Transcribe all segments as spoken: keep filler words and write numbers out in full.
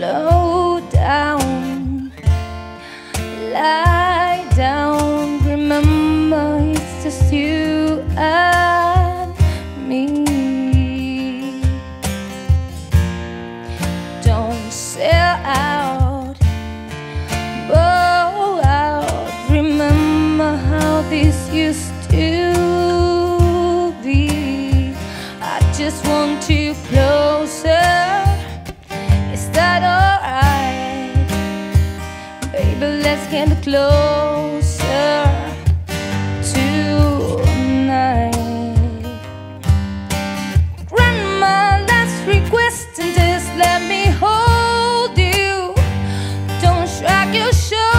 slow down, lie down. Remember, it's just you and me. Don't sell out, bow out. Remember how this used to be. I just want you closer. Is that alright? Baby, let's get closer tonight. Grandma, let's request and just let me hold you. Don't shrug your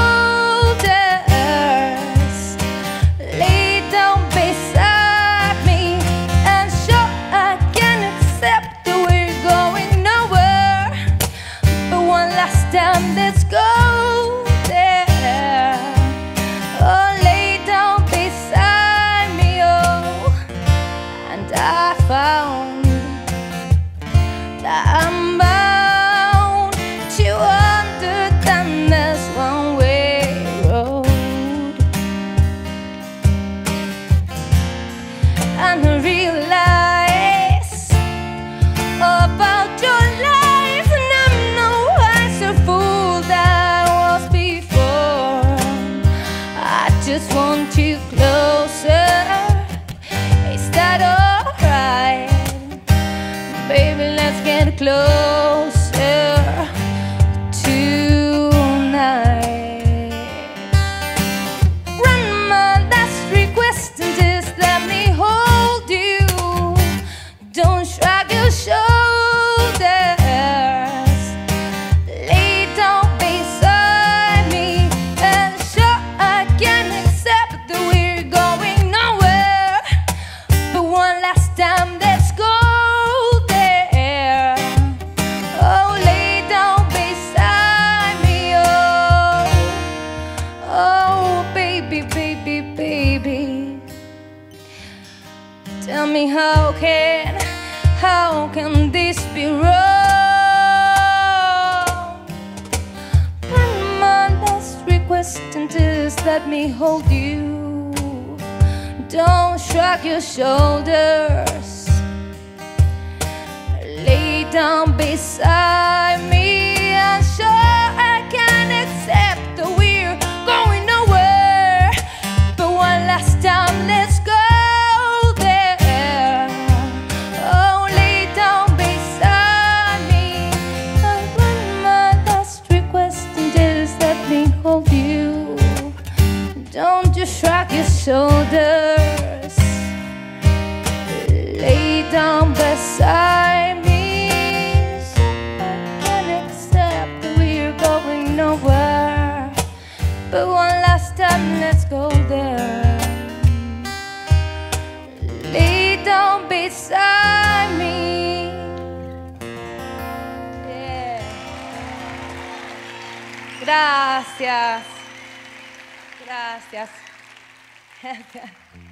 shoulders. Lay down beside me and show I can accept that we're going nowhere. But one last time, let's go there. Oh, lay down beside me, oh. And I found that I'm bound to understand this one-way road. And I realize about your life, and I'm no wiser fool than I was before. I just want you closer. Is that alright? Baby, let's get closer tonight. Grandma, let's request and just let me hold you. Don't shrug your shoulders. Lay down beside me and show I can accept that we're going nowhere. But one last time, let's go there. Oh, lay down beside me, oh. Oh, baby, baby, baby. Tell me how can, how can this be wrong? Grandma, let's request and just let me hold you. Don't shrug your shoulders. Lay down beside me and show I can accept that we're going nowhere. But one last time, let's go there. Oh, lay down beside me. And Grandma, let's request and just let me hold you. Don't just shrug your shoulders. Lay down beside me so I can accept that we're going nowhere. But one last time, let's go there. Lay down beside me. Yeah. Gracias. Gracias.